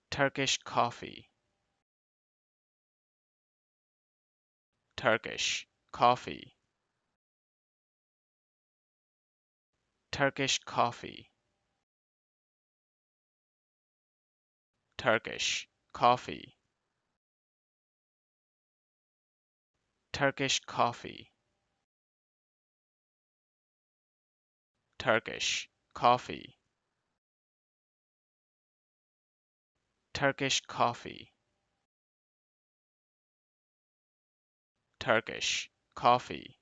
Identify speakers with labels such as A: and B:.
A: Turkish coffee, Turkish coffee, Turkish coffee, Turkish coffee, Turkish coffee, Turkish coffee, Turkish coffee, Turkish coffee.